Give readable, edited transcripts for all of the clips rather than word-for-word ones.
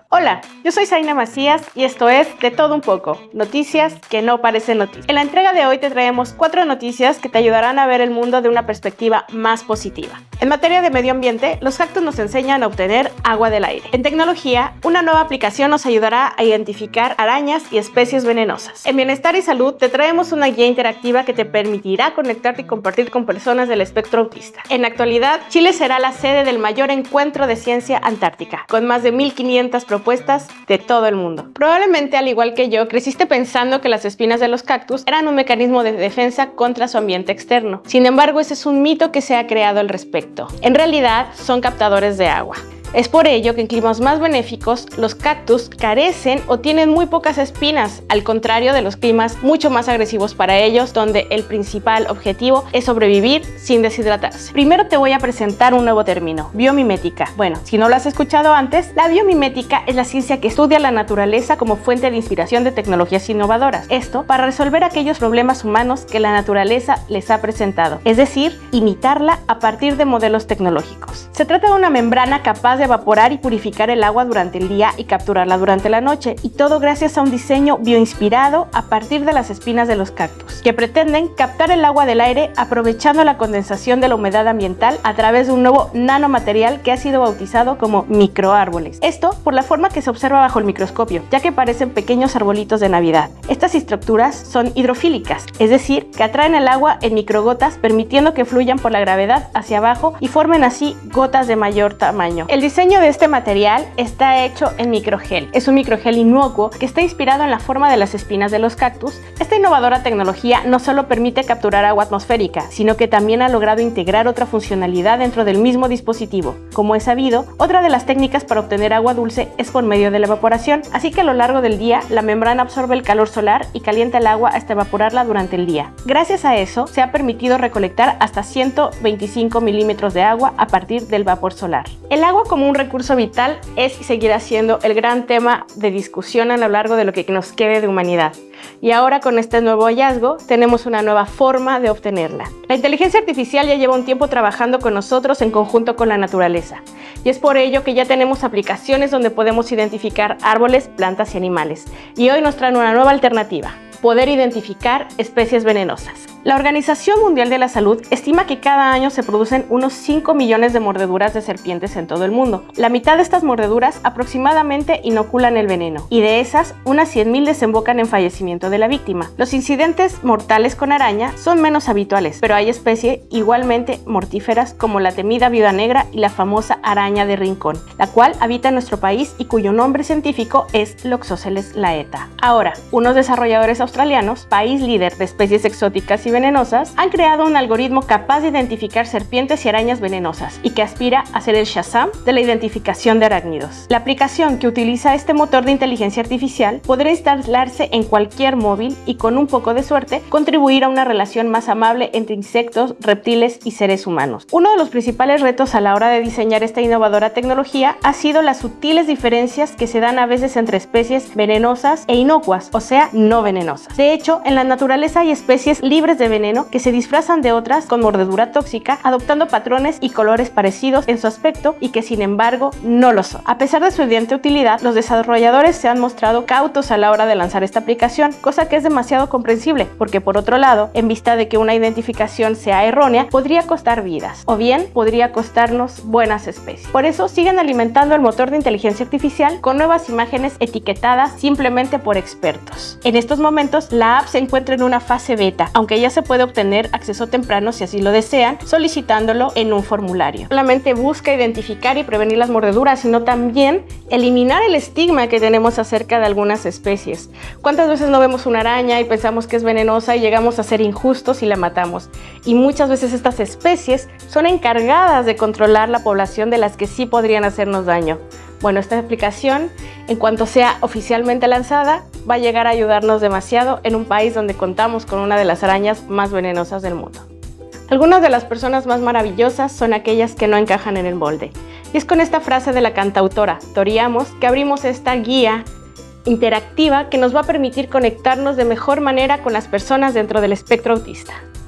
Hola, yo soy Zaina Macías y esto es De Todo Un Poco, noticias que no parecen noticias. En la entrega de hoy te traemos 4 noticias que te ayudarán a ver el mundo de una perspectiva más positiva. En materia de medio ambiente, los cactus nos enseñan a obtener agua del aire. En tecnología, una nueva aplicación nos ayudará a identificar arañas y especies venenosas. En bienestar y salud, te traemos una guía interactiva que te permitirá conectarte y compartir con personas del espectro autista. En la actualidad, Chile será la sede del mayor encuentro de ciencia antártica, con más de 1500 propuestas de todo el mundo. Probablemente, al igual que yo, creciste pensando que las espinas de los cactus eran un mecanismo de defensa contra su ambiente externo. Sin embargo, ese es un mito que se ha creado al respecto. En realidad, son captadores de agua. Es por ello que en climas más benéficos, los cactus carecen o tienen muy pocas espinas, al contrario de los climas mucho más agresivos para ellos, donde el principal objetivo es sobrevivir sin deshidratarse. Primero te voy a presentar un nuevo término, biomimética. Bueno, si no lo has escuchado antes, la biomimética es la ciencia que estudia la naturaleza como fuente de inspiración de tecnologías innovadoras. Esto para resolver aquellos problemas humanos que la naturaleza les ha presentado, es decir, imitarla a partir de modelos tecnológicos. Se trata de una membrana capaz de evaporar y purificar el agua durante el día y capturarla durante la noche, y todo gracias a un diseño bioinspirado a partir de las espinas de los cactus, que pretenden captar el agua del aire aprovechando la condensación de la humedad ambiental a través de un nuevo nanomaterial que ha sido bautizado como microárboles. Esto por la forma que se observa bajo el microscopio, ya que parecen pequeños arbolitos de Navidad. Estas estructuras son hidrofílicas, es decir, que atraen el agua en microgotas, permitiendo que fluyan por la gravedad hacia abajo y formen así gotas de mayor tamaño. El diseño de este material está hecho en microgel. Es un microgel inocuo que está inspirado en la forma de las espinas de los cactus. Esta innovadora tecnología no solo permite capturar agua atmosférica, sino que también ha logrado integrar otra funcionalidad dentro del mismo dispositivo. Como es sabido, otra de las técnicas para obtener agua dulce es por medio de la evaporación, así que a lo largo del día la membrana absorbe el calor solar y calienta el agua hasta evaporarla durante el día. Gracias a eso se ha permitido recolectar hasta 125 milímetros de agua a partir del vapor solar. El agua como un recurso vital es y seguirá siendo el gran tema de discusión a lo largo de lo que nos quede de humanidad. Y ahora, con este nuevo hallazgo, tenemos una nueva forma de obtenerla. La inteligencia artificial ya lleva un tiempo trabajando con nosotros en conjunto con la naturaleza. Y es por ello que ya tenemos aplicaciones donde podemos identificar árboles, plantas y animales. Y hoy nos traen una nueva alternativa: poder identificar especies venenosas. La Organización Mundial de la Salud estima que cada año se producen unos 5 millones de mordeduras de serpientes en todo el mundo. La mitad de estas mordeduras aproximadamente inoculan el veneno, y de esas, unas 100.000 desembocan en fallecimiento de la víctima. Los incidentes mortales con araña son menos habituales, pero hay especies igualmente mortíferas como la temida viuda negra y la famosa araña de rincón, la cual habita en nuestro país y cuyo nombre científico es Loxosceles laeta. Ahora, unos desarrolladores australianos, país líder de especies exóticas y venenosas, han creado un algoritmo capaz de identificar serpientes y arañas venenosas y que aspira a ser el Shazam de la identificación de arácnidos. La aplicación, que utiliza este motor de inteligencia artificial, podrá instalarse en cualquier móvil y, con un poco de suerte, contribuir a una relación más amable entre insectos, reptiles y seres humanos. Uno de los principales retos a la hora de diseñar esta innovadora tecnología ha sido las sutiles diferencias que se dan a veces entre especies venenosas e inocuas, o sea, no venenosas. De hecho, en la naturaleza hay especies libres de veneno que se disfrazan de otras con mordedura tóxica, adoptando patrones y colores parecidos en su aspecto y que sin embargo no lo son. A pesar de su evidente utilidad, los desarrolladores se han mostrado cautos a la hora de lanzar esta aplicación, cosa que es demasiado comprensible, porque por otro lado, en vista de que una identificación sea errónea, podría costar vidas, o bien podría costarnos buenas especies. Por eso siguen alimentando el motor de inteligencia artificial con nuevas imágenes etiquetadas simplemente por expertos. En estos momentos, la app se encuentra en una fase beta, aunque ya se puede obtener acceso temprano si así lo desean, solicitándolo en un formulario. No solamente busca identificar y prevenir las mordeduras, sino también eliminar el estigma que tenemos acerca de algunas especies. ¿Cuántas veces no vemos una araña y pensamos que es venenosa y llegamos a ser injustos y la matamos? Y muchas veces estas especies son encargadas de controlar la población de las que sí podrían hacernos daño. Bueno, esta aplicación, en cuanto sea oficialmente lanzada, va a llegar a ayudarnos demasiado en un país donde contamos con una de las arañas más venenosas del mundo. Algunas de las personas más maravillosas son aquellas que no encajan en el molde. Y es con esta frase de la cantautora Tori Amos que abrimos esta guía interactiva que nos va a permitir conectarnos de mejor manera con las personas dentro del espectro autista.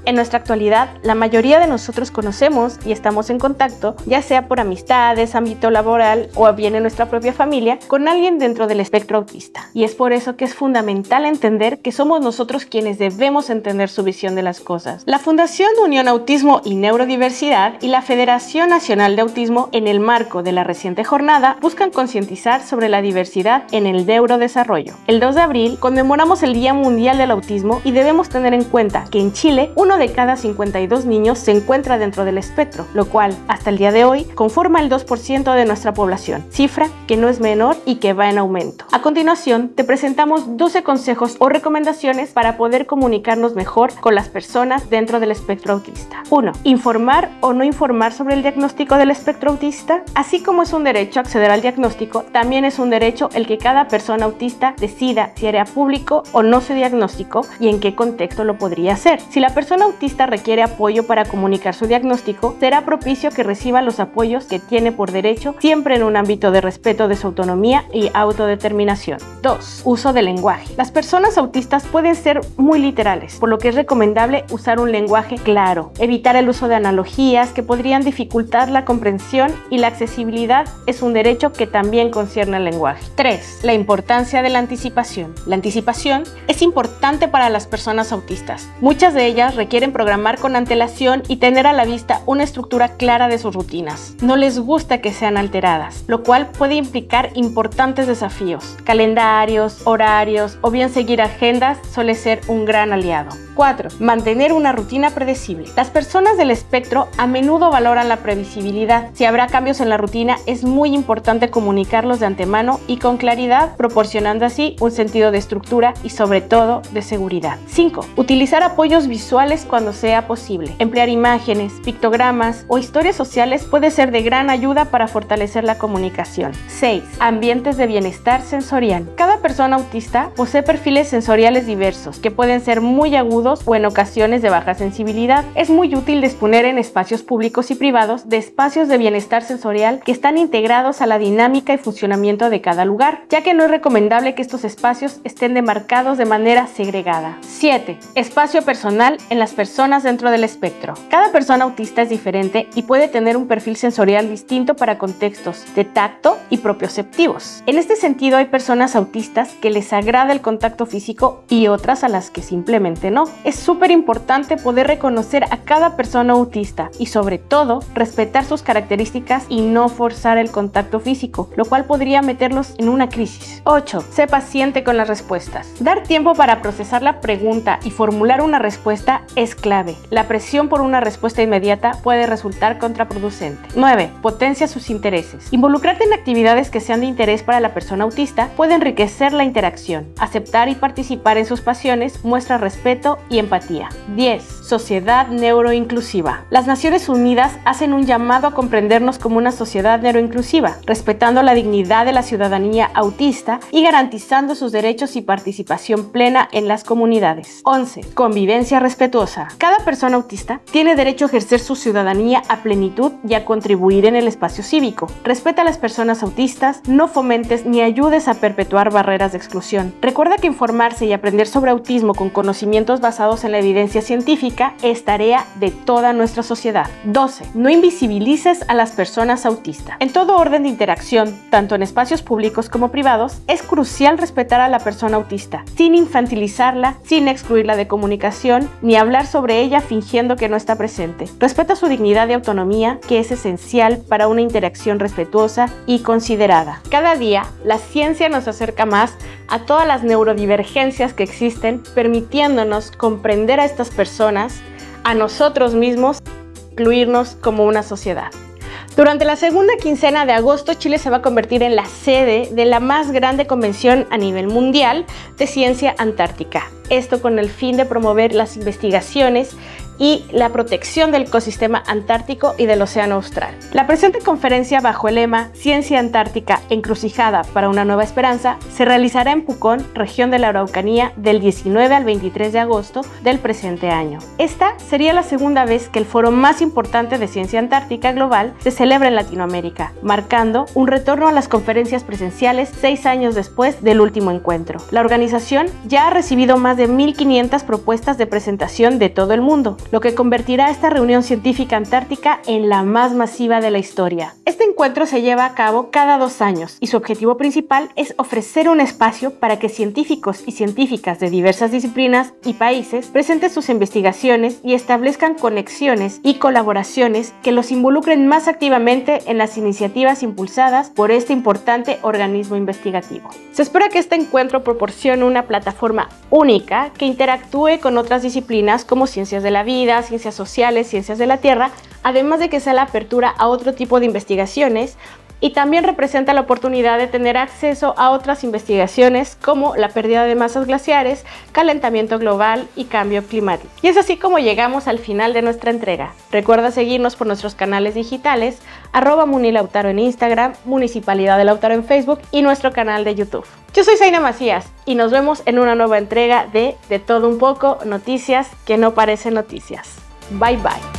En nuestra actualidad, la mayoría de nosotros conocemos y estamos en contacto, ya sea por amistades, ámbito laboral o bien en nuestra propia familia, con alguien dentro del espectro autista. Y es por eso que es fundamental entender que somos nosotros quienes debemos entender su visión de las cosas. La Fundación Unión Autismo y Neurodiversidad y la Federación Nacional de Autismo, en el marco de la reciente jornada, buscan concientizar sobre la diversidad en el neurodesarrollo. El 2 de abril conmemoramos el Día Mundial del Autismo y debemos tener en cuenta que en Chile, 1 de cada 52 niños se encuentra dentro del espectro, lo cual, hasta el día de hoy, conforma el 2% de nuestra población, cifra que no es menor y que va en aumento. A continuación, te presentamos 12 consejos o recomendaciones para poder comunicarnos mejor con las personas dentro del espectro autista. 1. Informar o no informar sobre el diagnóstico del espectro autista. Así como es un derecho acceder al diagnóstico, también es un derecho el que cada persona autista decida si hará público o no su diagnóstico y en qué contexto lo podría hacer. Si la persona autista requiere apoyo para comunicar su diagnóstico, será propicio que reciba los apoyos que tiene por derecho, siempre en un ámbito de respeto de su autonomía y autodeterminación. 2. Uso del lenguaje. Las personas autistas pueden ser muy literales, por lo que es recomendable usar un lenguaje claro, evitar el uso de analogías que podrían dificultar la comprensión, y la accesibilidad es un derecho que también concierne al lenguaje. 3. La importancia de la anticipación. La anticipación es importante para las personas autistas. Muchas de ellas requieren programar con antelación y tener a la vista una estructura clara de sus rutinas. No les gusta que sean alteradas, lo cual puede implicar importantes desafíos. Calendarios, horarios o bien seguir agendas suele ser un gran aliado. 4. Mantener una rutina predecible. Las personas del espectro a menudo valoran la previsibilidad. Si habrá cambios en la rutina, es muy importante comunicarlos de antemano y con claridad, proporcionando así un sentido de estructura y sobre todo de seguridad. 5. Utilizar apoyos visuales cuando sea posible. Emplear imágenes, pictogramas o historias sociales puede ser de gran ayuda para fortalecer la comunicación. 6. Ambientes de bienestar sensorial. Cada persona autista posee perfiles sensoriales diversos que pueden ser muy agudos o en ocasiones de baja sensibilidad. Es muy útil disponer en espacios públicos y privados de espacios de bienestar sensorial que están integrados a la dinámica y funcionamiento de cada lugar, ya que no es recomendable que estos espacios estén demarcados de manera segregada. 7. Espacio personal en las personas dentro del espectro. Cada persona autista es diferente y puede tener un perfil sensorial distinto para contextos de tacto y propioceptivos. En este sentido, hay personas autistas que les agrada el contacto físico y otras a las que simplemente no. Es súper importante poder reconocer a cada persona autista y sobre todo respetar sus características y no forzar el contacto físico, lo cual podría meterlos en una crisis. 8. Sé paciente con las respuestas. Dar tiempo para procesar la pregunta y formular una respuesta es clave. La presión por una respuesta inmediata puede resultar contraproducente. 9. Potencia sus intereses. Involucrarte en actividades que sean de interés para la persona autista puede enriquecer la interacción. Aceptar y participar en sus pasiones muestra respeto y empatía. 10. Sociedad neuroinclusiva. Las Naciones Unidas hacen un llamado a comprendernos como una sociedad neuroinclusiva, respetando la dignidad de la ciudadanía autista y garantizando sus derechos y participación plena en las comunidades. 11. Convivencia respetuosa. Cada persona autista tiene derecho a ejercer su ciudadanía a plenitud y a contribuir en el espacio cívico. Respeta a las personas autistas, no fomentes ni ayudes a perpetuar barreras de exclusión. Recuerda que informarse y aprender sobre autismo con conocimientos basados en la evidencia científica es tarea de toda nuestra sociedad. 12. No invisibilices a las personas autistas. En todo orden de interacción, tanto en espacios públicos como privados, es crucial respetar a la persona autista, sin infantilizarla, sin excluirla de comunicación, ni hablar sobre ella fingiendo que no está presente. Respeta su dignidad y autonomía, que es esencial para una interacción respetuosa y considerada. Cada día, la ciencia nos acerca más a todas las neurodivergencias que existen, permitiéndonos comprender a estas personas, a nosotros mismos, incluirnos como una sociedad. Durante la segunda quincena de agosto, Chile se va a convertir en la sede de la más grande convención a nivel mundial de ciencia antártica. Esto con el fin de promover las investigaciones y la protección del ecosistema antártico y del océano austral. La presente conferencia, bajo el lema Ciencia Antártica, encrucijada para una nueva esperanza, se realizará en Pucón, región de la Araucanía, del 19 al 23 de agosto del presente año. Esta sería la segunda vez que el foro más importante de ciencia antártica global se celebra en Latinoamérica, marcando un retorno a las conferencias presenciales 6 años después del último encuentro. La organización ya ha recibido más de 1.500 propuestas de presentación de todo el mundo, lo que convertirá esta reunión científica antártica en la más masiva de la historia. Este encuentro se lleva a cabo cada 2 años y su objetivo principal es ofrecer un espacio para que científicos y científicas de diversas disciplinas y países presenten sus investigaciones y establezcan conexiones y colaboraciones que los involucren más activamente en las iniciativas impulsadas por este importante organismo investigativo. Se espera que este encuentro proporcione una plataforma única que interactúe con otras disciplinas como ciencias de la vida, ciencias sociales, ciencias de la tierra, además de que sea la apertura a otro tipo de investigaciones, y también representa la oportunidad de tener acceso a otras investigaciones como la pérdida de masas glaciares, calentamiento global y cambio climático. Y es así como llegamos al final de nuestra entrega. Recuerda seguirnos por nuestros canales digitales, @munilautaro en Instagram, Municipalidad de Lautaro en Facebook y nuestro canal de YouTube. Yo soy Zaina Macías y nos vemos en una nueva entrega de todo un poco, noticias que no parecen noticias. Bye bye.